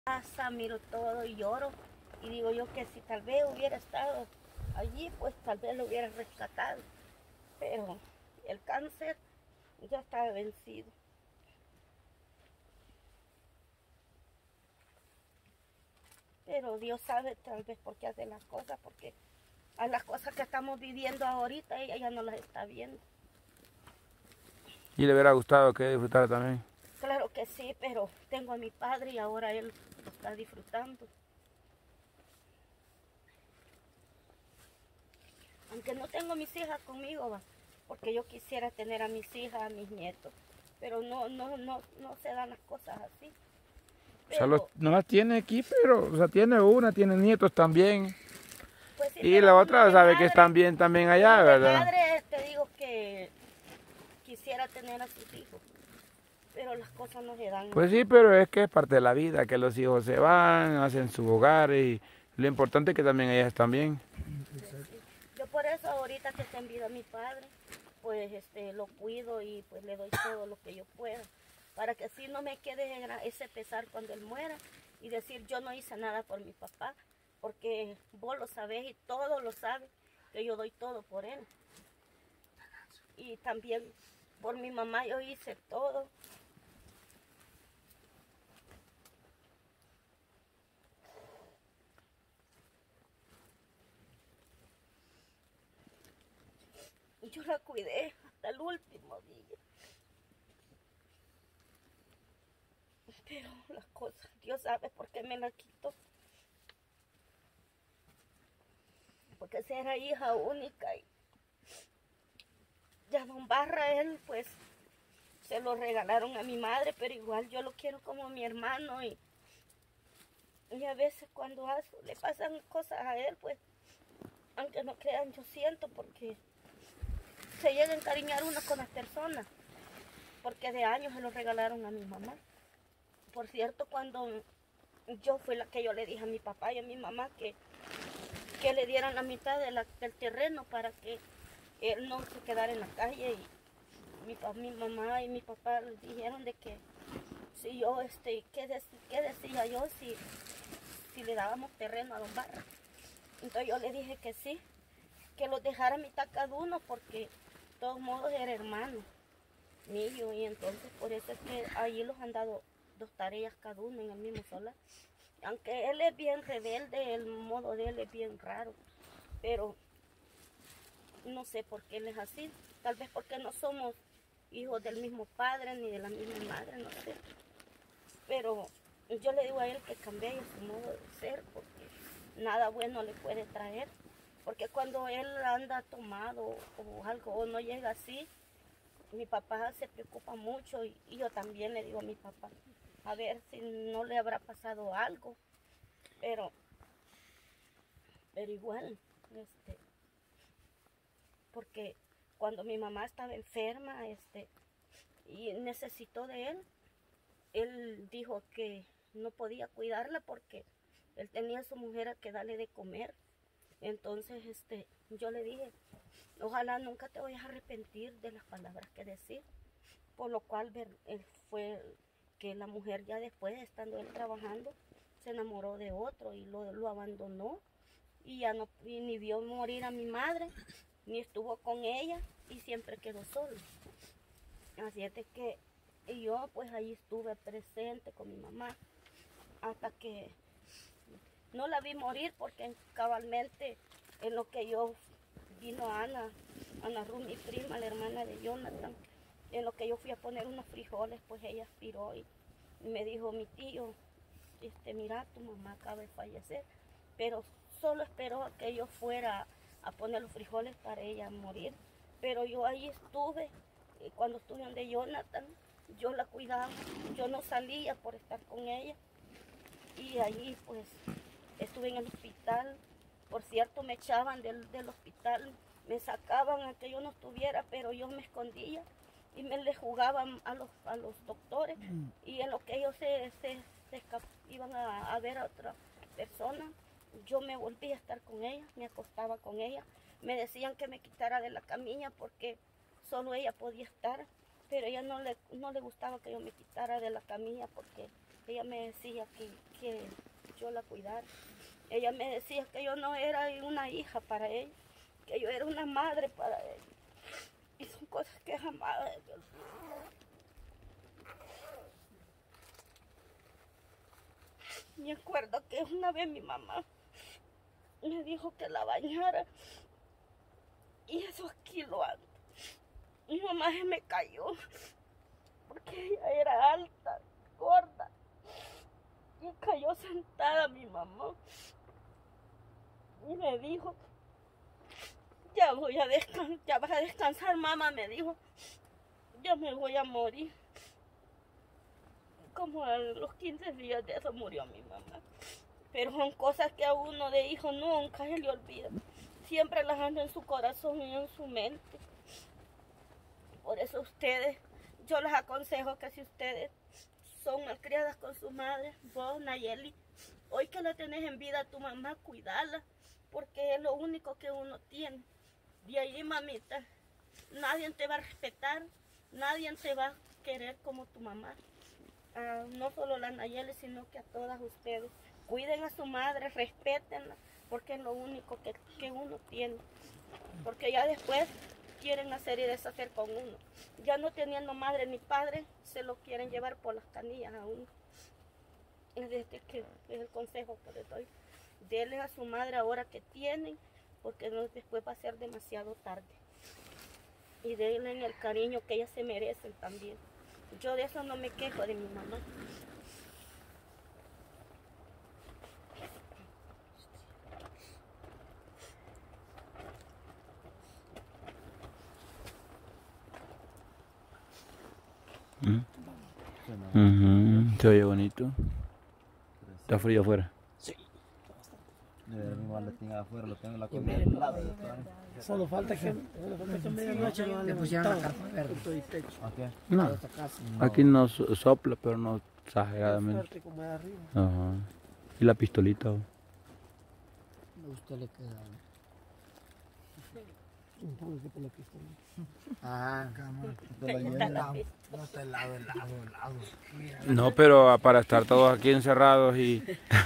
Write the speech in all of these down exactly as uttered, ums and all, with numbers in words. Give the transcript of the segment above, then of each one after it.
Casa, miro todo y lloro. Y digo yo que si tal vez hubiera estado allí, pues tal vez lo hubiera rescatado. Pero el cáncer ya está vencido. Pero Dios sabe tal vez por qué hace las cosas, porque a las cosas que estamos viviendo ahorita ella ya no las está viendo. ¿Y le hubiera gustado que disfrutara también? Claro que sí, pero tengo a mi padre y ahora él lo está disfrutando. Aunque no tengo mis hijas conmigo, va, porque yo quisiera tener a mis hijas, a mis nietos, pero no, no, no, no se dan las cosas así. Pero, o sea, los, no las tiene aquí, pero, o sea, tiene una, tiene nietos también. Pues sí, y la otra sabe madre, que están bien también allá, uno ¿verdad? de madre te digo que quisiera tener a sus hijos, pero las cosas no se dan. Pues sí, pero es que es parte de la vida, que los hijos se van, hacen su hogar y lo importante es que también ellas están bien. Pues sí. Yo por eso ahorita que está en vida mi padre, pues este, lo cuido y pues le doy todo lo que yo pueda, para que así no me quede ese pesar cuando él muera y decir yo no hice nada por mi papá, porque vos lo sabés y todos lo saben, que yo doy todo por él. Y también por mi mamá yo hice todo. Yo la cuidé hasta el último día. Pero las cosas, Dios sabe por qué me la quitó. Porque si era hija única y ya don Barra, él pues se lo regalaron a mi madre, pero igual yo lo quiero como mi hermano y, y a veces cuando le pasan cosas a él, pues aunque no crean, yo siento porque se llega a encariñar uno con las personas, porque de años se lo regalaron a mi mamá. Por cierto, cuando yo fui la que yo le dije a mi papá y a mi mamá que, que le dieran la mitad de la, del terreno para que él no se quedara en la calle, y mi, mi mamá y mi papá le dijeron de que si yo, este, ¿qué, de, qué decía yo si, si le dábamos terreno a don Barra? Entonces yo le dije que sí, que los dejara mitad cada uno, porque de todos modos era hermano mío, y entonces por eso es que ahí los han dado dos tareas cada uno en el mismo solar. Aunque él es bien rebelde, el modo de él es bien raro, pero no sé por qué él es así. Tal vez porque no somos hijos del mismo padre ni de la misma madre, no sé. Pero yo le digo a él que cambie su modo de ser, porque nada bueno le puede traer. Porque cuando él anda tomado o algo, o no llega así, mi papá se preocupa mucho, y, y yo también le digo a mi papá, a ver si no le habrá pasado algo. Pero, pero igual, este, porque cuando mi mamá estaba enferma, este, y necesitó de él, él dijo que no podía cuidarla porque él tenía a su mujer a que darle de comer. Entonces, este, yo le dije, ojalá nunca te vayas a arrepentir de las palabras que decís. Por lo cual ver, él fue que la mujer ya después, estando él trabajando, se enamoró de otro y lo, lo abandonó, y ya no, y ni vio morir a mi madre, ni estuvo con ella, y siempre quedó solo. Así es de que y yo pues ahí estuve presente con mi mamá hasta que no la vi morir, porque cabalmente en lo que yo vino Ana, Ana Ru, mi prima, la hermana de Jonathan, en lo que yo fui a poner unos frijoles, pues ella aspiró y me dijo, mi tío, este, mira, tu mamá acaba de fallecer, pero solo esperó a que yo fuera a poner los frijoles para ella morir. Pero yo ahí estuve, y cuando estuve donde Jonathan, yo la cuidaba, yo no salía por estar con ella, y allí pues estuve en el hospital. Por cierto, me echaban del, del hospital, me sacaban a que yo no estuviera, pero yo me escondía y me le jugaban a los, a los doctores, y en lo que ellos se, se, se iban a, a ver a otra persona, yo me volví a estar con ella, me acostaba con ella. Me decían que me quitara de la camilla porque solo ella podía estar, pero a ella no le, no le gustaba que yo me quitara de la camilla porque ella me decía que, que yo la cuidara. Ella me decía que yo no era una hija para ella, que yo era una madre para ella. Y son cosas que jamás... Me acuerdo que una vez mi mamá me dijo que la bañara y esos kilos altos. Mi mamá se me cayó porque ella era alta, gorda, y cayó sentada mi mamá y me dijo, ya voy a descansar, ya vas a descansar, mamá, me dijo, yo me voy a morir. Como a los quince días de eso murió mi mamá. Pero son cosas que a uno de hijo nunca se le olvida. Siempre las anda en su corazón y en su mente. Por eso ustedes, yo les aconsejo que si ustedes son malcriadas con su madre, vos, Nayeli, hoy que la tenés en vida a tu mamá, cuidarla, porque es lo único que uno tiene. De ahí, mamita, nadie te va a respetar, nadie te va a querer como tu mamá. Uh, no solo a la Nayeli, sino que a todas ustedes. Cuiden a su madre, respétenla, porque es lo único que, que uno tiene. Porque ya después quieren hacer y deshacer con uno. Ya no teniendo madre ni padre, se lo quieren llevar por las canillas a uno. Es, desde que, es el consejo que les doy. Denle a su madre ahora que tienen, porque no, después va a ser demasiado tarde. Y denle el cariño que ellas se merecen también. Yo de eso no me quejo de mi mamá. Mm. Uh-huh. Se oye bonito. ¿Está frío afuera? Sí. Mi maletín afuera, lo tengo en la comida del lado. Solo falta que, solo falta que medianoche no le pusieron la carpa verde. Okay. No, aquí no sopla, pero no exageradamente. Como de arriba. Ajá. ¿Y la pistolita? A usted le queda un poco por la pistolita. Ah, no te helado, helado, helado. No, pero para estar todos aquí encerrados y...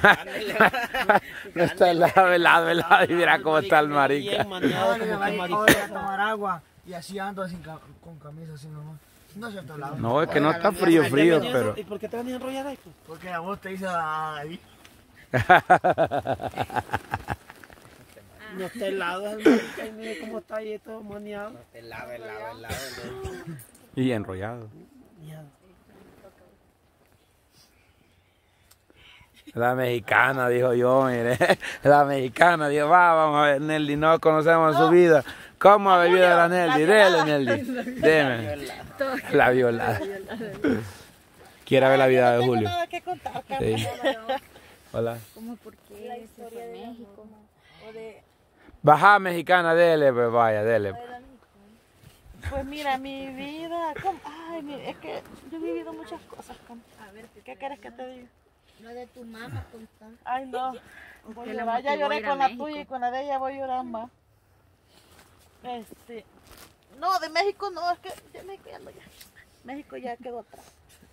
no está helado, helado, helado, y mira cómo está el marica. No, voy a tomar agua y así ando sin, con camisa así nomás. No se está helado. No, es que no está frío, frío, pero... ¿Y por qué te van a enrollar ahí? Porque a vos te hizo ahí. No está helado, el marica, y mire cómo está ahí todo moneado. No está helado, helado, helado. Y enrollado. La mexicana, dijo yo, mire. La mexicana, dijo, va, vamos a ver, Nelly, no conocemos no. su vida. ¿Cómo ha bebido la Nelly? Dele, Nelly. Deme. La violada. ¿Quiere ver la vida de Julio? No tengo nada que contar, sí. Hola. ¿Cómo por qué la historia de México? O de... Baja mexicana, dele, pues vaya, dele. Pues mira, mi vida, ¿cómo? Ay, mira, es que yo he vivido muchas cosas. ¿Cómo? A ver, ¿qué quieres que te diga? Lo de tu mamá, contá. Ay, no. Voy a llorar. Ya lloré con la tuya y con la de ella voy a llorar más. Este, no, de México no, es que de México ya no, ya. México ya quedó atrás.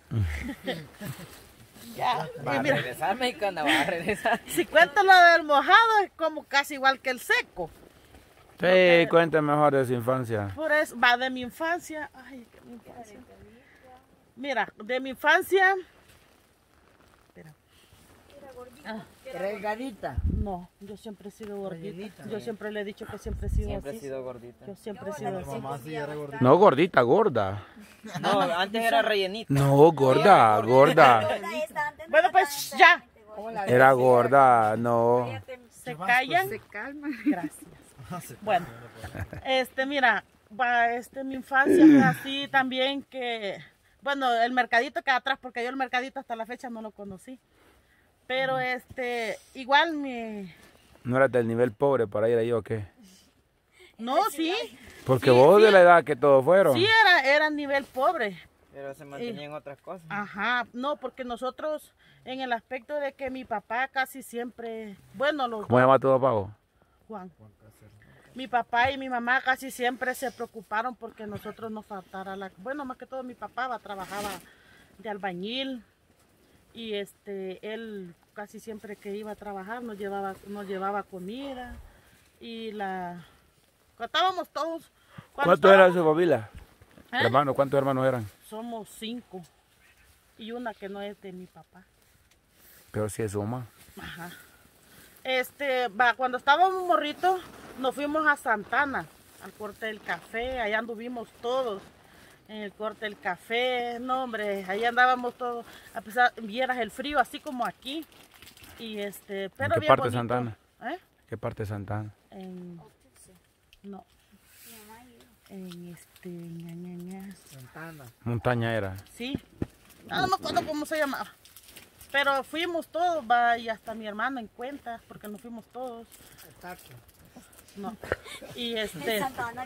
Ya, va a mira, regresar mexicana, va a regresar. Si cuento lo del mojado es como casi igual que el seco. Sí, okay. Cuente mejor de su infancia. Por eso, va de mi infancia. Ay, que mi infancia. Mira, de mi infancia. Espera. Ah, ¿Delgadita? No, yo siempre he sido gordita. Yo siempre le he dicho que siempre he sido siempre así. Siempre he sido gordita. Yo siempre he sido así. Mamá sí era gordita. No, gordita, gorda. No, antes era rellenita. No, gorda, gorda. Bueno, pues ya. Era gorda, no. Se callan. Se calman. Gracias. Bueno, este, mira, va, este, mi infancia fue así también que, bueno, el mercadito queda atrás porque yo el mercadito hasta la fecha no lo conocí. Pero este, igual mi... ¿No eras del nivel pobre para ir ahí o qué? No, sí. Porque sí, vos sí. de la edad que todos fueron. Sí, era, era nivel pobre. Pero se mantenían y, otras cosas. Ajá, no, porque nosotros en el aspecto de que mi papá casi siempre, bueno, los ¿Cómo se llama tu papá vos? Juan. Mi papá y mi mamá casi siempre se preocuparon porque nosotros nos faltara la... Bueno, más que todo mi papá trabajaba de albañil y este, él casi siempre que iba a trabajar nos llevaba, nos llevaba comida y la... Estábamos todos... ¿Cuántos eran su familia? ¿Eh? Hermanos, ¿cuántos hermanos eran? Somos cinco y una que no es de mi papá. Pero sí es su mamá. Ajá. Este, va, cuando estábamos morritos, nos fuimos a Santana, al corte del café, allá anduvimos todos, en el corte del café, no hombre, ahí andábamos todos, a pesar, vieras el frío, así como aquí, y este, pero ¿En qué bien parte de bonito. Santana? ¿Eh? ¿Qué parte de Santana? En, no, en este, ña, ña, ña. Santana. Montaña era. Sí, no, no me acuerdo cómo se llamaba. Pero fuimos todos, va, y hasta mi hermano en cuenta, porque nos fuimos todos. No. Y este.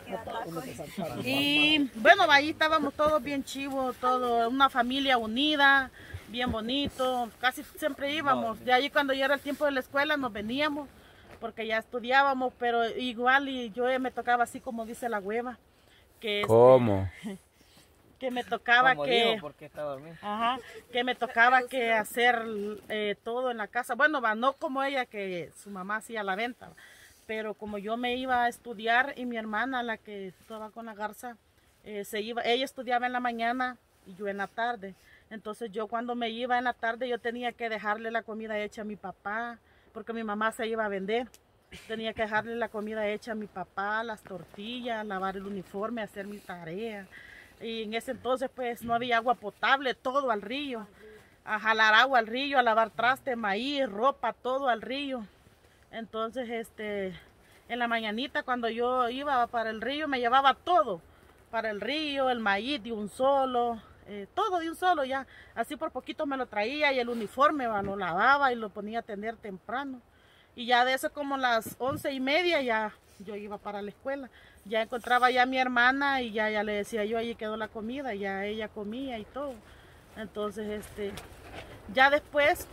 Y bueno, ahí estábamos todos bien chivos, todo, una familia unida, bien bonito. Casi siempre íbamos. De ahí cuando ya era el tiempo de la escuela nos veníamos, porque ya estudiábamos, pero igual y yo me tocaba así como dice la hueva. Que este, ¿Cómo? que me tocaba Como que digo, porque está dormido. ajá, que me tocaba que hacer eh, todo en la casa. Bueno, va, no como ella que su mamá hacía la venta, pero como yo me iba a estudiar y mi hermana, la que estaba con la garza, eh, se iba, ella estudiaba en la mañana y yo en la tarde. Entonces yo cuando me iba en la tarde yo tenía que dejarle la comida hecha a mi papá, porque mi mamá se iba a vender. Tenía que dejarle la comida hecha a mi papá, las tortillas, lavar el uniforme, hacer mi tarea. Y en ese entonces pues no había agua potable, todo al río, a jalar agua al río, a lavar traste, maíz, ropa, todo al río. Entonces este, en la mañanita cuando yo iba para el río me llevaba todo, para el río, el maíz de un solo, eh, todo de un solo ya, así por poquito me lo traía y el uniforme va, lo lavaba y lo ponía a tender temprano. Y ya de eso como las once y media ya yo iba para la escuela. Ya encontraba ya a mi hermana y ya, ya le decía yo, allí quedó la comida, ya ella comía y todo. Entonces, este, ya después,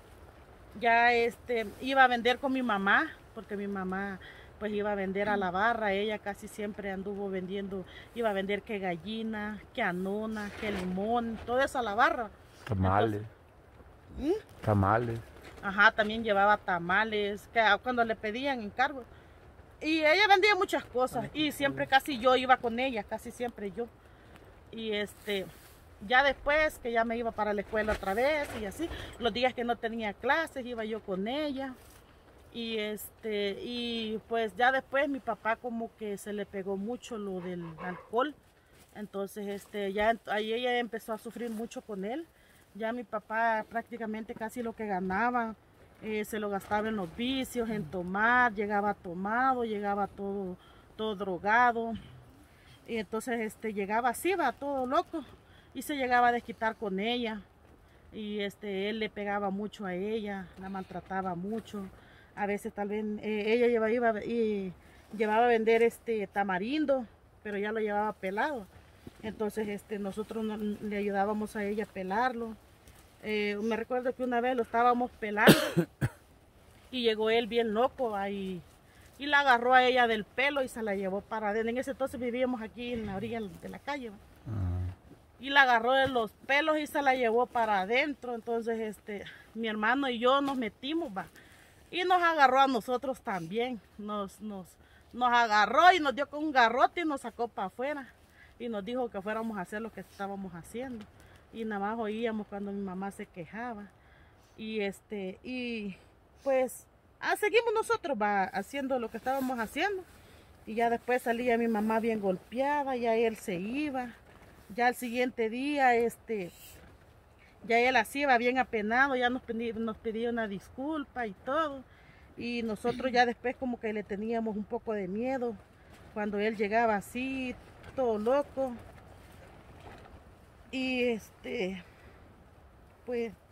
ya este, iba a vender con mi mamá, porque mi mamá pues iba a vender a la barra, ella casi siempre anduvo vendiendo, iba a vender que gallina, que anona, que limón, todo eso a la barra. Tamales. Entonces, ¿Mm? Tamales. Ajá, también llevaba tamales, que cuando le pedían encargo. Y ella vendía muchas cosas y siempre casi yo iba con ella, casi siempre yo. Y este, ya después que ya me iba para la escuela otra vez y así, los días que no tenía clases iba yo con ella. Y este, y pues ya después mi papá como que se le pegó mucho lo del alcohol. Entonces este, ya ahí ella empezó a sufrir mucho con él. Ya mi papá prácticamente casi lo que ganaba Eh, se lo gastaba en los vicios, en tomar, llegaba tomado, llegaba todo, todo drogado. Y entonces este, llegaba así, va todo loco. Y se llegaba a desquitar con ella. Y este, él le pegaba mucho a ella, la maltrataba mucho. A veces tal vez eh, ella llevaba, iba, y llevaba a vender este tamarindo, pero ya lo llevaba pelado. Entonces este, nosotros no, le ayudábamos a ella a pelarlo. Eh, me recuerdo que una vez lo estábamos pelando y llegó él bien loco ahí y la agarró a ella del pelo y se la llevó para adentro. En ese entonces vivíamos aquí en la orilla de la calle. Uh-huh. Y la agarró de los pelos y se la llevó para adentro. Entonces este, mi hermano y yo nos metimos, va, y nos agarró a nosotros también. Nos, nos, nos agarró y nos dio con un garrote y nos sacó para afuera y nos dijo que fuéramos a hacer lo que estábamos haciendo. Y nada más oíamos cuando mi mamá se quejaba. Y este, y pues ah, seguimos nosotros va, haciendo lo que estábamos haciendo. Y ya después salía mi mamá bien golpeada, ya él se iba. Ya el siguiente día, este, ya él así iba bien apenado, ya nos pedía, nos pedía una disculpa y todo. Y nosotros ya después como que le teníamos un poco de miedo cuando él llegaba así, todo loco. Y este, pues